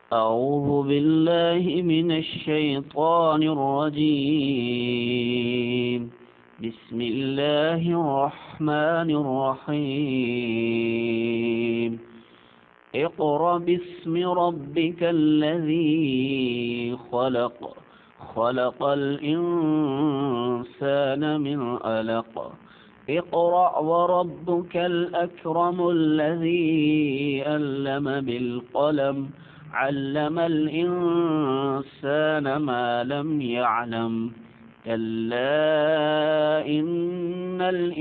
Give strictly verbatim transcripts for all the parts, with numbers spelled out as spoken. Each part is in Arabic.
أعوذ بالله من الشيطان الرجيم. بسم الله الرحمن الرحيم. اقرأ باسم ربك الذي خلق خلق الإنسان من علق. اقرأ وربك الأكرم الذي علم بالقلم علم الإنسان ما لم يعلم. كلا إن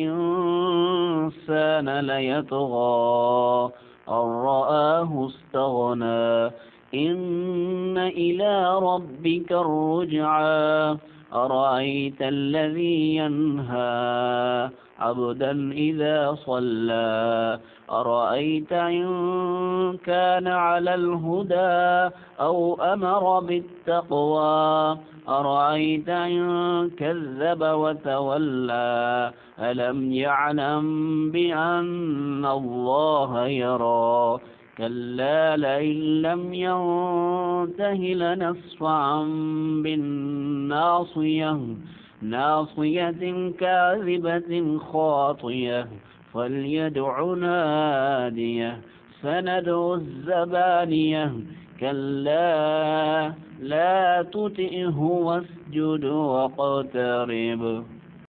الإنسان ليطغى أن رآه استغنى. إن إلى ربك الرجعى. أرأيت الذي ينهى عبدا إذا صلى. أرأيت إن كان على الهدى أو أمر بالتقوى. أرأيت إن كذب وتولى. ألم يعلم بأن الله يرى. كلا لئن لم ينته لنصفعا بالناصية ناصية كاذبة خاطية فليدع ناديه سندع الزبانية. كلا لا تطئه واسجد واقترب.